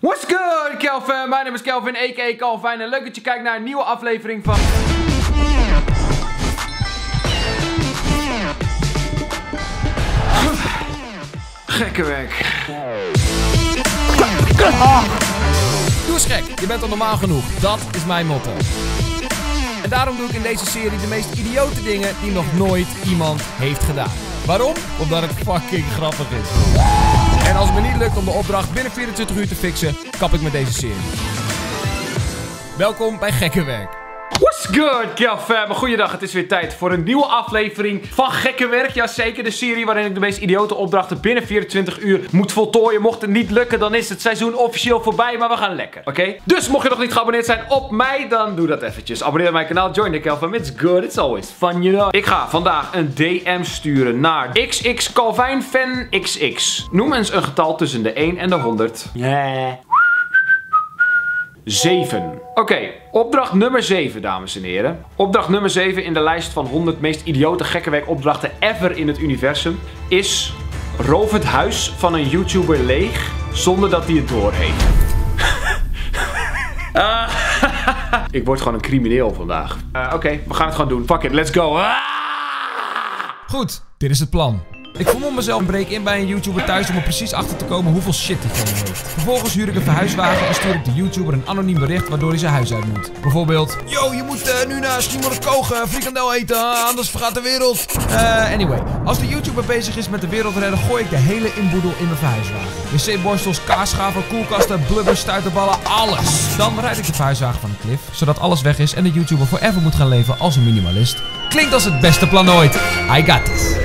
What's good, Kelvin? Mijn naam is Kelvin, a.k.a. Calvin. En leuk dat je kijkt naar een nieuwe aflevering van... Gekke werk. Doe eens gek, je bent al normaal genoeg. Dat is mijn motto. En daarom doe ik in deze serie de meest idiote dingen die nog nooit iemand heeft gedaan. Waarom? Omdat het fucking grappig is. En als het me niet lukt om de opdracht binnen 24 uur te fixen, kap ik met deze serie. Welkom bij Gekke Werk. What's good, Kelvin? Goeiedag, het is weer tijd voor een nieuwe aflevering van Gekke Werk. Jazeker, de serie waarin ik de meest idiote opdrachten binnen 24 uur moet voltooien. Mocht het niet lukken, dan is het seizoen officieel voorbij, maar we gaan lekker, oké? Dus mocht je nog niet geabonneerd zijn op mij, dan doe dat eventjes. Abonneer op mijn kanaal, join the Kelvin. It's good, it's always fun, you know. Ik ga vandaag een DM sturen naar XX Calvin Fan XX. Noem eens een getal tussen de 1 en de 100. 7. Oké, opdracht nummer 7, dames en heren. Opdracht nummer 7 in de lijst van 100 meest idiote gekke werkopdrachten ever in het universum is: roof het huis van een YouTuber leeg zonder dat hij het doorheeft. Ik word gewoon een crimineel vandaag. Oké, we gaan het gewoon doen. Fuck it, let's go. Goed, dit is het plan. Ik vermom mezelf en breek in bij een YouTuber thuis om er precies achter te komen hoeveel shit hij van me heeft. Vervolgens huur ik een verhuiswagen en stuur ik de YouTuber een anoniem bericht waardoor hij zijn huis uit moet. Bijvoorbeeld: yo, je moet nu naar Schiermonnikoog frikandel eten, anders vergaat de wereld. Anyway, als de YouTuber bezig is met de wereld redden, gooi ik de hele inboedel in mijn verhuiswagen. Wc-borstels, kaasschaver, koelkasten, blubbers, stuiterballen, alles. Dan rijd ik de verhuiswagen van een klif, zodat alles weg is en de YouTuber forever moet gaan leven als een minimalist. Klinkt als het beste plan ooit. I got this.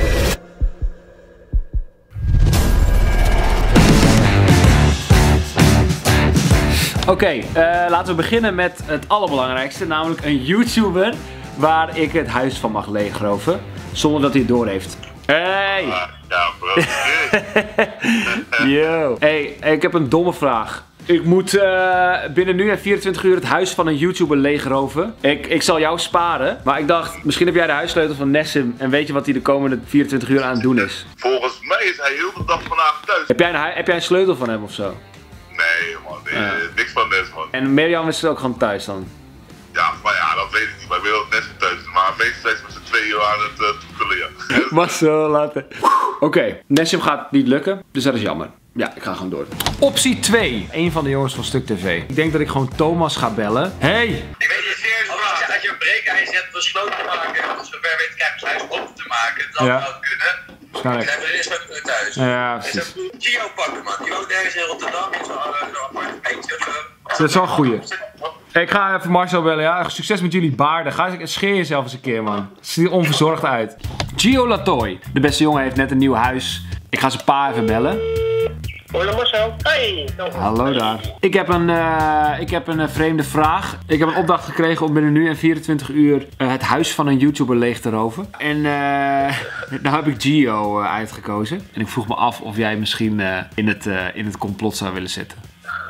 Oké, laten we beginnen met het allerbelangrijkste, namelijk een YouTuber waar ik het huis van mag leegroven, zonder dat hij het doorheeft. Hey! Ja, bro. Yo! Hey, ik heb een domme vraag. Ik moet binnen nu en 24 uur het huis van een YouTuber leegroven. Ik zal jou sparen, maar ik dacht, misschien heb jij de huissleutel van Nessim en weet je wat hij de komende 24 uur aan het doen is? Volgens mij is hij heel de dag vandaag thuis. Heb jij een sleutel van hem of zo? Nee, man. Nee, niks van Nes, man. En Mirjam is ook gewoon thuis dan? Ja, maar ja, dat weet ik niet. Maar ik weet dat Nes thuis is. Maar meestal zijn ze met z'n tweeën aan het toekelen, ja. Maar zo, laten. Oké, Nessim gaat niet lukken, dus dat is jammer. Ja, ik ga gewoon door. Optie 2. Een van de jongens van Stuk TV. Ik denk dat ik gewoon Thomas ga bellen. Hey! Ik weet niet serieus, als je een breekijzer hebt om sloot te maken, of zover weet ik zijn huis op te maken, dat zou wel kunnen. Waarschijnlijk. Ik heb er eerst met thuis. Ja, Dus precies. dan moet Gio pakken, man. Die woont ergens in Rotterdam, in zo'n appartementje of zo. Dat is wel een goeie. Ik ga even Marcel bellen, ja. Succes met jullie baarden. Scheer jezelf eens een keer, man. Het ziet er onverzorgd uit. Gio Latoy. De beste jongen heeft net een nieuw huis. Ik ga zijn pa even bellen. Hoi Marcel. Hey. Hallo daar. Ik heb een vreemde vraag. Ik heb een opdracht gekregen om binnen nu en 24 uur het huis van een YouTuber leeg te roven. En nou heb ik Gio uitgekozen. En ik vroeg me af of jij misschien in het complot zou willen zitten.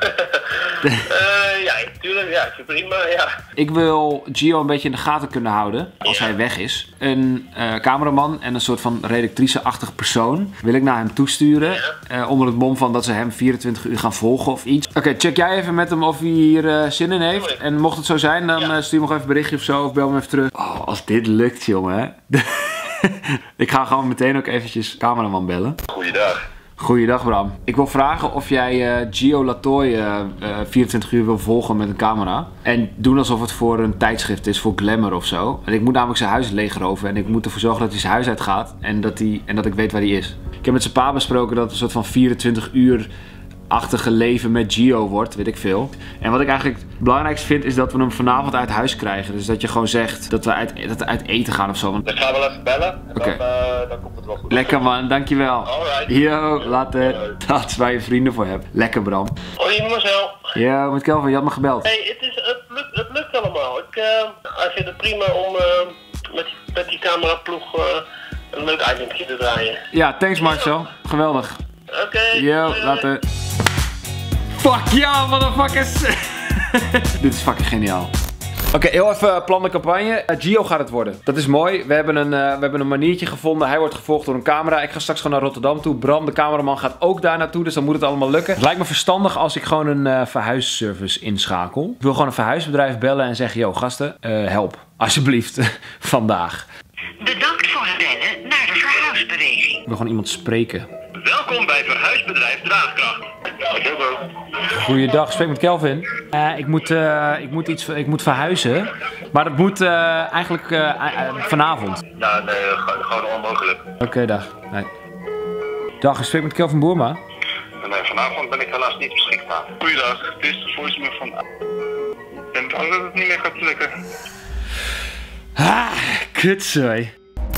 Ja, natuurlijk. Ja, prima. Ja. Ik wil Gio een beetje in de gaten kunnen houden als hij weg is. Een cameraman en een soort van redactrice-achtig persoon wil ik naar hem toesturen. Onder het mom van dat ze hem 24 uur gaan volgen of iets. Oké, check jij even met hem of hij hier zin in heeft. En mocht het zo zijn, dan stuur me nog even een berichtje of zo. Of bel me even terug. Oh, als dit lukt, jongen. Ik ga gewoon meteen ook eventjes cameraman bellen. Goeiedag. Goeiedag Bram. Ik wil vragen of jij Gio Latoy 24 uur wil volgen met een camera. En doen alsof het voor een tijdschrift is, voor Glamour of zo. En ik moet namelijk zijn huis leegroven en ik moet ervoor zorgen dat hij zijn huis uitgaat. En dat ik weet waar hij is. Ik heb met zijn pa besproken dat het een soort van 24 uur achtige leven met Gio wordt, weet ik veel. En wat ik eigenlijk het belangrijkste vind is dat we hem vanavond uit huis krijgen. Dus dat je gewoon zegt dat we uit eten gaan of zo. Want... Dan gaan we wel even bellen. Oké. Dan komt het wel goed. Lekker man, dankjewel. Alright. Yo, later. Dat is waar je vrienden voor hebt. Lekker Bram. Hoi Marcel. Yo, met Kelvin, je had me gebeld. Hey, het lukt allemaal. Hij vindt het prima om met die cameraploeg een leuk itempje te draaien. Ja, thanks Marcel. Geweldig. Oké. Yo, later. Fuck ja, motherfuckers. Dit is fucking geniaal. Oké, heel even plan de campagne. Gio gaat het worden. Dat is mooi. We hebben een maniertje gevonden. Hij wordt gevolgd door een camera. Ik ga straks gewoon naar Rotterdam toe. Bram, de cameraman, gaat ook daar naartoe. Dus dan moet het allemaal lukken. Het lijkt me verstandig als ik gewoon een verhuisservice inschakel. Ik wil gewoon een verhuisbedrijf bellen en zeggen... Yo, gasten, help. Alsjeblieft. Vandaag. Bedankt voor het bellen naar de verhuisbeweging. Ik wil gewoon iemand spreken. Welkom bij verhuisbedrijf Draagkracht. Goeiedag, spreek met Kelvin. Ik moet verhuizen. Maar dat moet eigenlijk vanavond. Nou, nee, gewoon onmogelijk. Oké, dag. Nee. Dag, ik spreek met Kelvin Boerma. Nee, vanavond ben ik helaas niet beschikbaar. Goeiedag, dit is de voicemail van... Ik ben bang dat het niet meer gaat lukken. Kutzooi.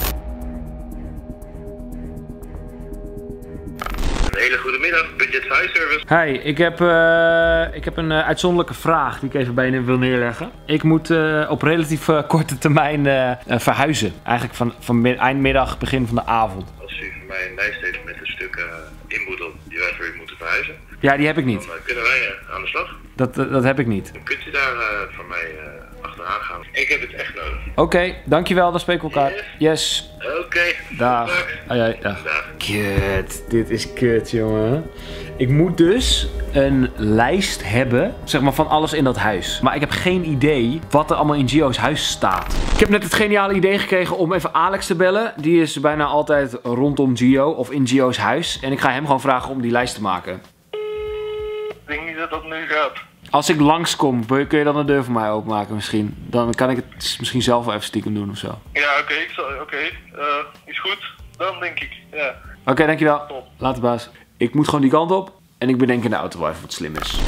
Een hele goede middag, Budget Verhuisservice. Hi, ik heb een uitzonderlijke vraag die ik even bij je wil neerleggen. Ik moet op relatief korte termijn verhuizen. Eigenlijk van eindmiddag, begin van de avond. Als u voor mij een lijst heeft met de stukken inboedel die wij voor u moeten verhuizen, Ja, die heb ik niet. dan kunnen wij aan de slag. Dat heb ik niet. Dan kunt u daar voor mij achteraan gaan. Ik heb het echt nodig. Oké, dankjewel, dan spreken we elkaar. Yes. Oké. Dag. Dag. Dag. Kut, dit is kut, jongen. Ik moet dus een lijst hebben, zeg maar, van alles in dat huis. Maar ik heb geen idee wat er allemaal in Gio's huis staat. Ik heb net het geniale idee gekregen om even Alex te bellen. Die is bijna altijd rondom Gio of in Gio's huis. En ik ga hem gewoon vragen om die lijst te maken. Ik denk niet dat dat nu gaat. Als ik langskom, kun je dan de deur voor mij openmaken misschien? Dan kan ik het misschien zelf wel even stiekem doen of zo. Ja, oké. Is goed. Dan denk ik, ja. Oké, dankjewel. Later, baas. Ik moet gewoon die kant op. En ik bedenk in de auto wel even wat slim is.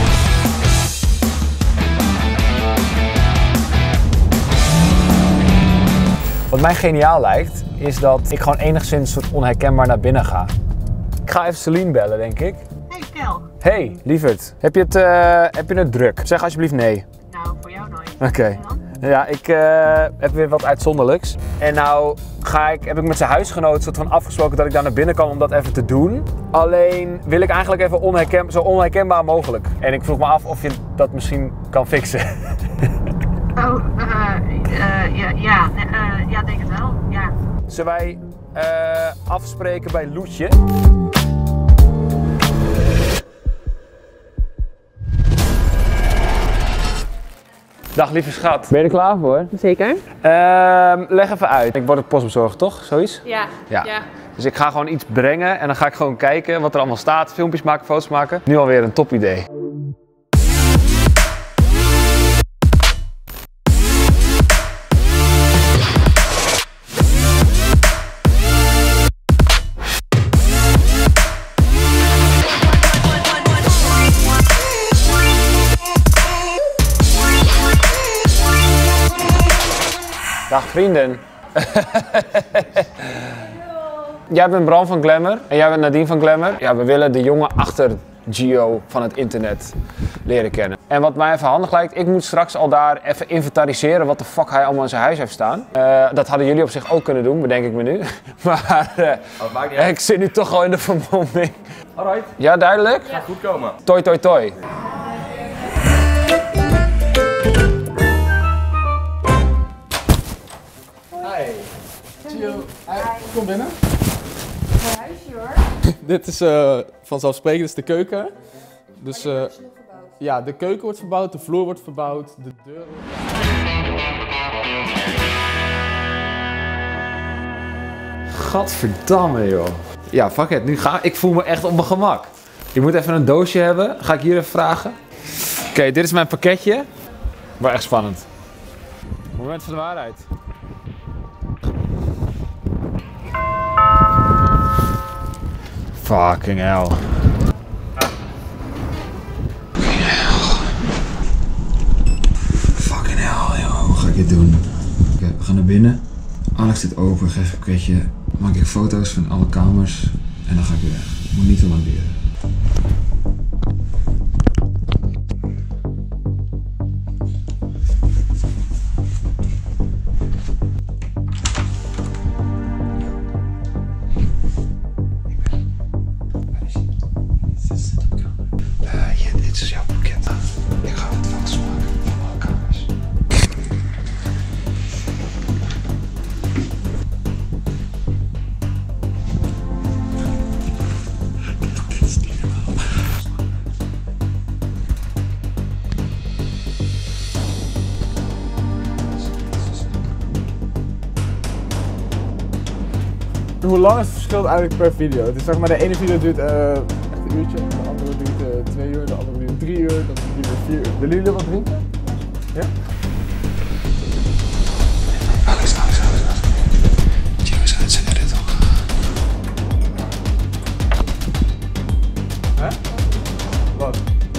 Wat mij geniaal lijkt, is dat ik gewoon enigszins soort onherkenbaar naar binnen ga. Ik ga even Celine bellen, denk ik. Hey, Kel. Hey, lieverd. Heb je het druk? Zeg alsjeblieft nee. Nou, voor jou nooit. Oké. Ja, ik heb weer wat uitzonderlijks. En nou heb ik met zijn huisgenoot soort van afgesproken dat ik daar naar binnen kan om dat even te doen. Alleen wil ik eigenlijk even zo onherkenbaar mogelijk. En ik vroeg me af of je dat misschien kan fixen. Ja, denk het wel. Ja. Zullen wij afspreken bij Loetje? Dag lieve schat. Ben je er klaar voor? Zeker. Leg even uit. Ik word het postbezorger, toch? Zoiets? Ja. Dus ik ga gewoon iets brengen en dan ga ik gewoon kijken wat er allemaal staat. Filmpjes maken, foto's maken. Nu alweer een top idee. Dag vrienden. Jij bent Bram van Glamour en jij bent Nadine van Glamour. Ja, we willen de jongen achter Gio van het internet leren kennen. En wat mij even handig lijkt, ik moet straks al daar even inventariseren wat de fuck hij allemaal in zijn huis heeft staan. Dat hadden jullie op zich ook kunnen doen, bedenk ik me nu. Maar ik zit nu toch al in de vermomming. Alright. Ja, duidelijk? Gaat goed komen. Toi, toi, toi. Kom binnen. Mijn huisje hoor. Dit is vanzelfsprekend, dit is de keuken. Dus ja, de keuken wordt verbouwd, de vloer wordt verbouwd, de deur Gadverdamme joh. Ja, fuck it. Ik voel me echt op mijn gemak. Je moet even een doosje hebben. Ga ik hier even vragen. Oké, dit is mijn pakketje. Maar echt spannend. Moment van de waarheid. Fucking hell. Fucking hell, joh. Hoe ga ik dit doen? Oké, we gaan naar binnen. Alex zit open, geef een pakketje. Maak ik foto's van alle kamers. En dan ga ik weer weg. Moet niet te lang duren. Dit is jouw pakket. Ik ga wat foto's maken van alle kamers. Hoe lang is het verschil eigenlijk per video? Het is zeg maar de ene video duurt echt een uurtje, de andere duurt 2 uur, de andere duurt 3 uur, dan duurt 4 uur. Willen jullie wat drinken? Ja? Alex. Gio is uit zijn edit al. Hè? Wat?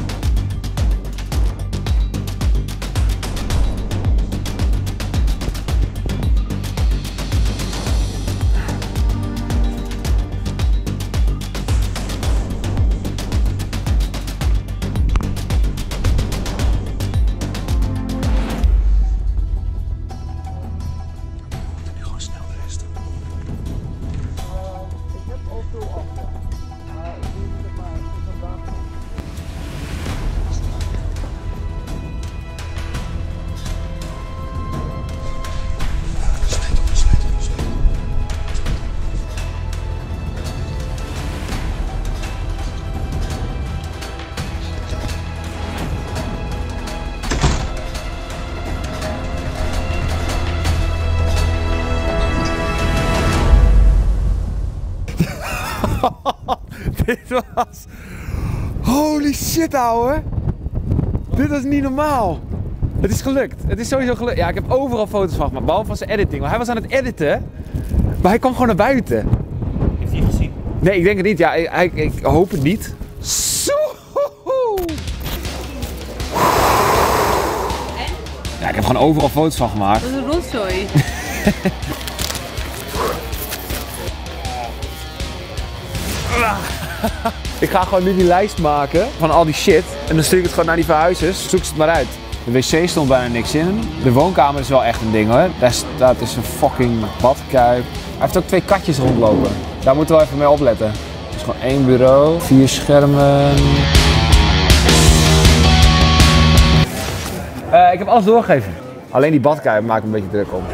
Dit was... Holy shit, ouwe. Dit was niet normaal. Het is gelukt. Het is sowieso gelukt. Ja, ik heb overal foto's van gemaakt, behalve van zijn editing. Maar hij was aan het editen, maar hij kwam gewoon naar buiten. Heeft hij gezien? Nee, ik denk het niet. Ja, ik hoop het niet. Zo. Ja, ik heb gewoon overal foto's van gemaakt. Dat is een rotzooi. Ik ga gewoon nu die lijst maken van al die shit. En dan stuur ik het gewoon naar die verhuizers. Zoek ze het maar uit. De wc stond bijna niks in. De woonkamer is wel echt een ding hoor. Daar staat dus een fucking badkuip. Hij heeft ook 2 katjes rondlopen. Daar moeten we wel even mee opletten. Dus gewoon 1 bureau, 4 schermen. Ik heb alles doorgegeven. Alleen die badkuip maakt me een beetje druk om.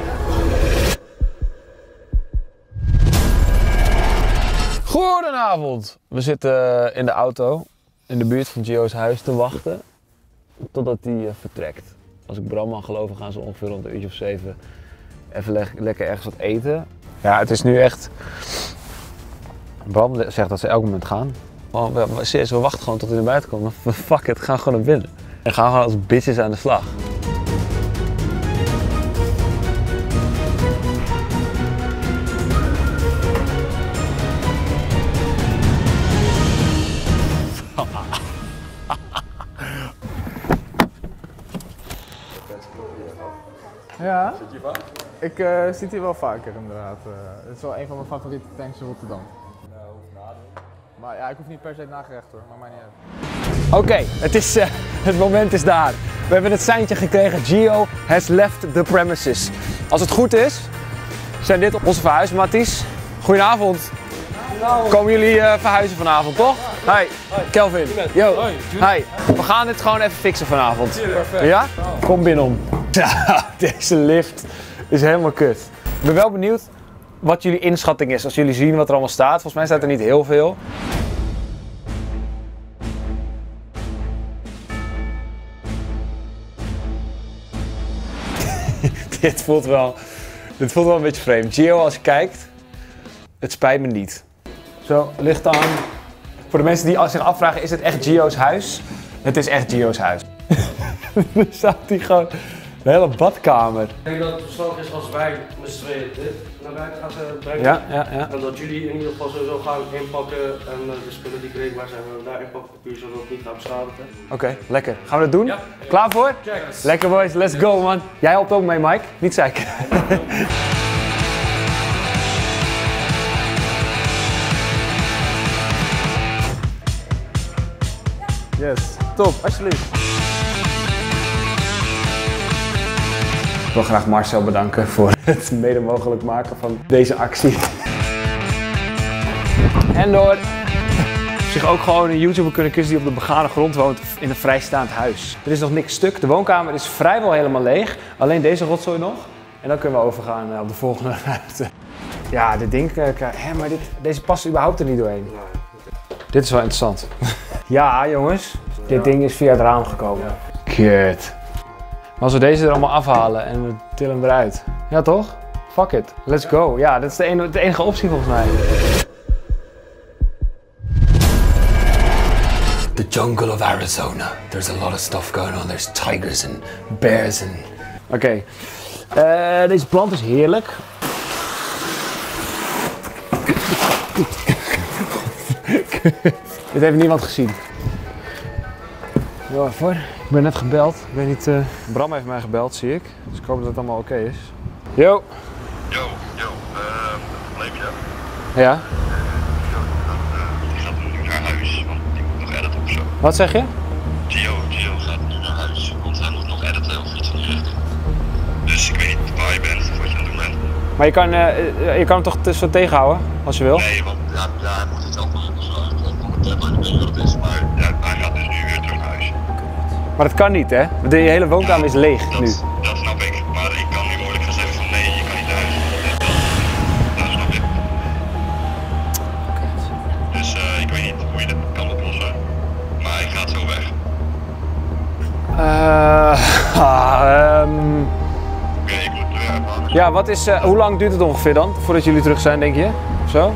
Goedenavond. We zitten in de auto in de buurt van Gio's huis te wachten totdat hij vertrekt. Als ik Bram mag geloven gaan ze ongeveer rond een uurtje of 7 even lekker ergens wat eten. Ja, het is nu echt... Bram zegt dat ze elk moment gaan. We wachten gewoon tot hij naar buiten komt. Fuck it, gaan gewoon naar binnen. En gaan gewoon als bitches aan de slag. Ja, zit je vaak? Ik zit hier wel vaker inderdaad. Het is wel een van mijn favoriete tanks in Rotterdam. Maar ja, ik hoef niet per se nagerecht hoor, maar mij niet uit. Oké, het moment is daar. We hebben het seintje gekregen, Gio has left the premises. Als het goed is, zijn dit onze verhuismatties. Goedenavond. Komen jullie verhuizen vanavond, toch? Hi, Kelvin. Yo, hi. We gaan dit gewoon even fixen vanavond. Ja? Kom binnen. Ja, deze lift is helemaal kut. Ik ben wel benieuwd wat jullie inschatting is als jullie zien wat er allemaal staat. Volgens mij staat er niet heel veel. Dit voelt wel een beetje vreemd. Gio, als je kijkt, het spijt me niet. Zo, licht aan. Voor de mensen die zich afvragen, is het echt Gio's huis? Het is echt Gio's huis. Er staat hier gewoon een hele badkamer. Ik denk dat het verstandig is als wij met z'n tweeën dit naar buiten gaan brengen. Ja. En dat jullie in ieder geval sowieso gaan inpakken en de spullen die breekbaar zijn, we daar inpakken papier zodat het niet gaat beschadigen. Oké, lekker. Gaan we dat doen? Ja. Klaar voor? Check. Lekker boys, let's go man. Jij helpt ook mee Mike, niet zeiken. Yes, top, alsjeblieft. Ik wil graag Marcel bedanken voor het mede mogelijk maken van deze actie. En door zich ook gewoon een YouTuber kunnen kiezen die op de begane grond woont in een vrijstaand huis. Er is nog niks stuk, de woonkamer is vrijwel helemaal leeg. Alleen deze rotzooi nog. En dan kunnen we overgaan op de volgende ruimte. Ja, dit ding, maar deze past überhaupt er niet doorheen. Dit is wel interessant. Ja jongens, dit ding is via het raam gekomen. Kut. Maar als we deze er allemaal afhalen en we tillen hem eruit. Ja toch? Fuck it, let's go. Ja, dat is de enige optie volgens mij. The jungle of Arizona. There's a lot of stuff going on. There's tigers and bears and... Oké. Deze plant is heerlijk. Dit heeft niemand gezien. Yo, voor. Ik ben net gebeld. Ik weet niet... Bram heeft mij gebeld, zie ik. Dus ik hoop dat het allemaal oké is. Yo. Yo, probleempje. Ja? Die gaat nu naar huis, want die moet nog editen of zo. Wat zeg je? Gio gaat nu naar huis, want hij moet nog editen of iets in die richting. Dus ik weet niet waar je bent of wat je aan het doen bent. Maar je kan hem toch zo tegenhouden, als je wil? Nee, want ja, hij moet het zelf nog doen. Ik weet niet wat het is, maar ja, hij gaat dus nu weer terug naar huis. Maar dat kan niet, hè? Je hele woonkamer is leeg nu. Dat snap ik, maar ik kan nu moeilijk gaan zeggen van nee, je kan niet naar huis. Dat snap ik. Dus ik weet niet hoe je dat kan oplossen, maar ik ga het zo weg. Oké, ik moet uitmaken. Ja, wat is, hoe lang duurt het ongeveer dan, voordat jullie terug zijn, denk je? Of zo?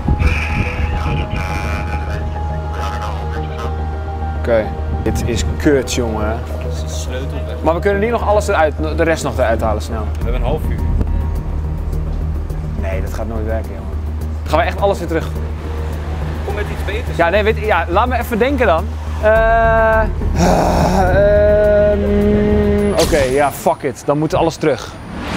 Oké. Dit is kut, jongen. Dat is een sleutel weg. Maar we kunnen niet nog alles eruit, de rest nog eruit halen snel. We hebben een half uur. Nee, dat gaat nooit werken, jongen. Dan gaan we echt alles weer terug. Kom met iets beters. Ja, nee, ja, laat me even denken dan. Oké, ja, fuck it. Dan moet alles terug.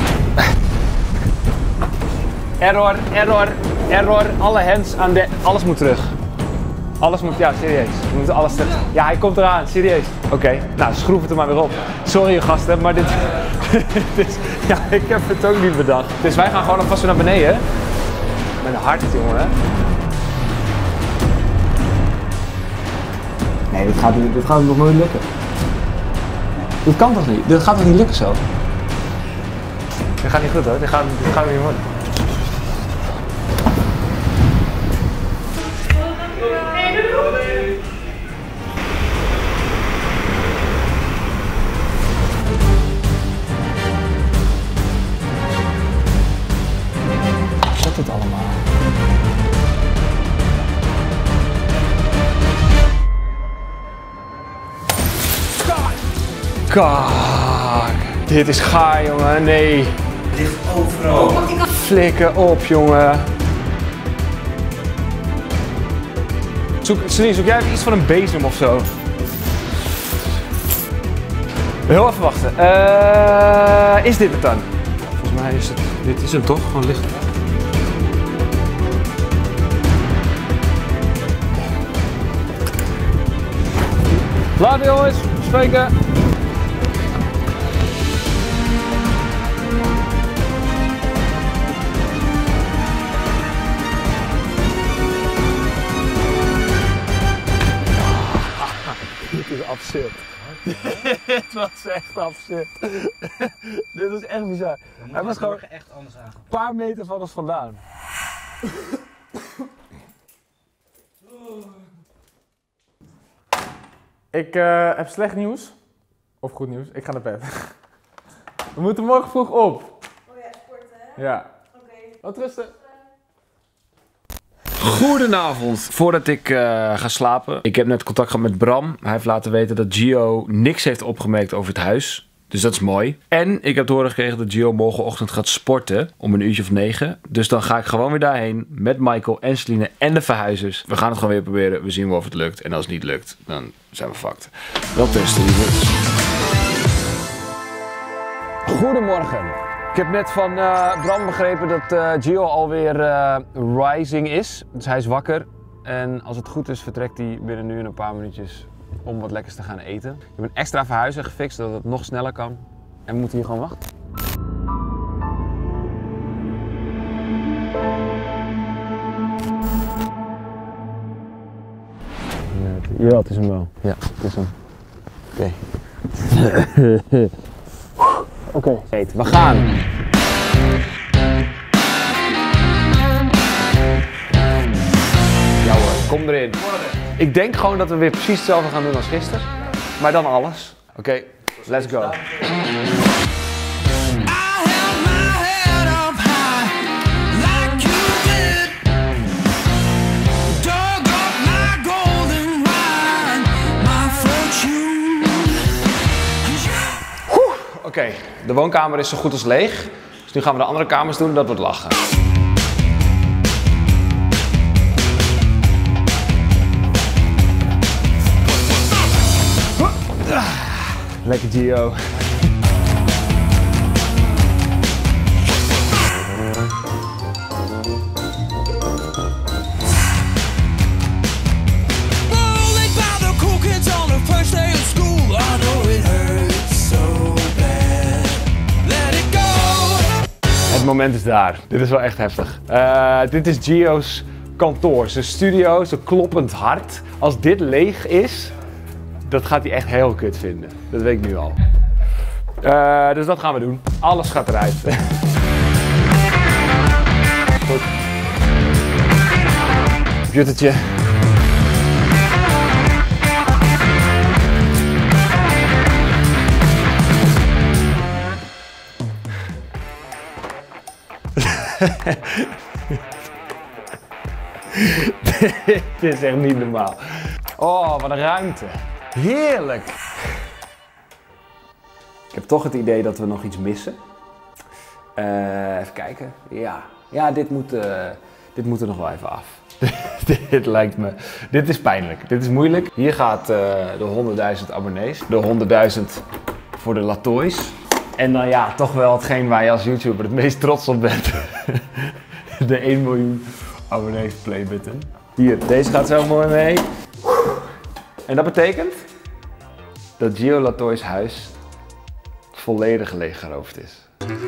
Error. Alle hands aan de... Alles moet terug. Alles moet... Ja, serieus. We moeten alles terug. Ja, hij komt eraan. Serieus. Oké, nou, schroef het er maar weer op. Sorry, gasten, maar dit... ja, ik heb het ook niet bedacht. Dus wij gaan gewoon alvast weer naar beneden. Met een hart, jongen. Nee, dit gaat nog nooit lukken. Dit kan toch niet? Dit gaat toch niet lukken zo? Dit gaat niet goed hoor, dit gaat niet worden. Zet het allemaal? Kak. Dit is gaar, jongen. Nee. Het ligt overal. Flikker op, jongen. Celine, zoek jij even iets van een bezem of zo? Heel even wachten. Is dit het dan? Volgens mij is het... Dit is hem toch? Gewoon licht. Later jongens, spreken. Dit is absurd. Dit was echt absurd. Dit was echt bizar. Hij was gewoon echt anders aan. een paar meter van ons vandaan. Ik heb slecht nieuws. Of goed nieuws. Ik ga naar bed. We moeten morgen vroeg op. Oh ja, sporten hè? Ja. Oké. Wat rusten. Goedenavond. Voordat ik ga slapen. Ik heb net contact gehad met Bram. Hij heeft laten weten dat Gio niks heeft opgemerkt over het huis. Dus dat is mooi. En ik heb te horen gekregen dat Gio morgenochtend gaat sporten. Om 9:00. Dus dan ga ik gewoon weer daarheen. Met Michael en Celine en de verhuizers. We gaan het gewoon weer proberen. We zien wel of het lukt. En als het niet lukt, dan zijn we fucked. Wel testen, lieverd. Goedemorgen. Ik heb net van Bram begrepen dat Gio alweer rising is. Dus hij is wakker. En als het goed is vertrekt hij binnen nu een paar minuutjes om wat lekkers te gaan eten. Ik heb een extra verhuizer gefixt zodat het nog sneller kan. En we moeten hier gewoon wachten. Ja, het is hem wel. Ja, het is hem. Oké. Oké, we gaan. Ja hoor, kom erin. Ik denk gewoon dat we weer precies hetzelfde gaan doen als gisteren. Maar dan alles. Oké, let's go. Oké, de woonkamer is zo goed als leeg. Dus nu gaan we de andere kamers doen, dat wordt lachen. Lekker Gio. Het moment is daar. Dit is wel echt heftig. Dit is Gio's kantoor. Zijn studio, zijn kloppend hart. Als dit leeg is, dat gaat hij echt heel kut vinden. Dat weet ik nu al. Dus dat gaan we doen. Alles gaat eruit. Goed. Computertje. Dit is echt niet normaal. Oh, wat een ruimte. Heerlijk. Ik heb toch het idee dat we nog iets missen. Even kijken. Ja, dit moet er nog wel even af. Dit lijkt me... Dit is pijnlijk. Dit is moeilijk. Hier gaat de 100.000 abonnees. De 100.000 voor de Latoys. En dan ja, toch wel hetgeen waar je als YouTuber het meest trots op bent. De 1 miljoen abonnees playbutton. Hier, deze gaat zo mooi mee. En dat betekent dat Gio Latoys huis volledig leeggeroofd is.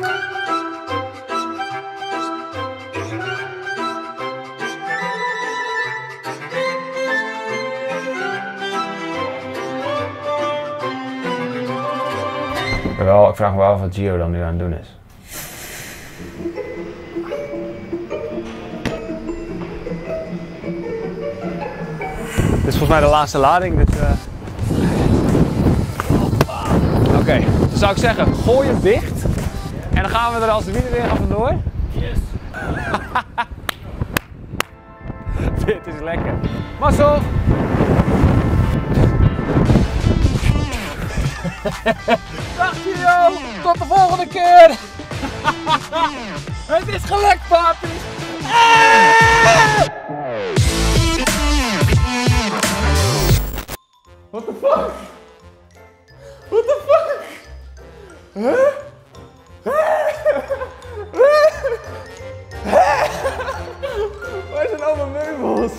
Ik vraag me wel af wat Gio dan nu aan het doen is. Dit is volgens mij de laatste lading, dus... Oké, dan zou ik zeggen, gooi hem dicht. En dan gaan we er als de wielen weer gaan vandoor. Yes. Dit is lekker. Mazzel! Dag Gio, tot de volgende keer! Het is gelukt, papi! What the fuck? What the fuck? Huh? Waar zijn al mijn meubels?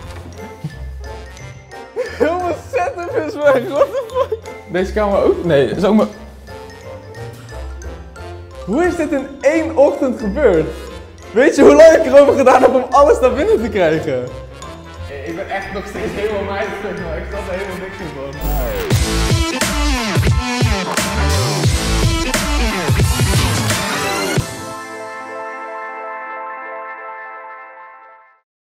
Heel mijn setup is weg, what the fuck? Deze kamer ook? Nee, is ook maar... Hoe is dit in 1 ochtend gebeurd? Weet je hoe lang ik erover gedaan heb om alles naar binnen te krijgen? Ik ben echt nog steeds helemaal mijn stuk, maar ik snap er helemaal niks in van.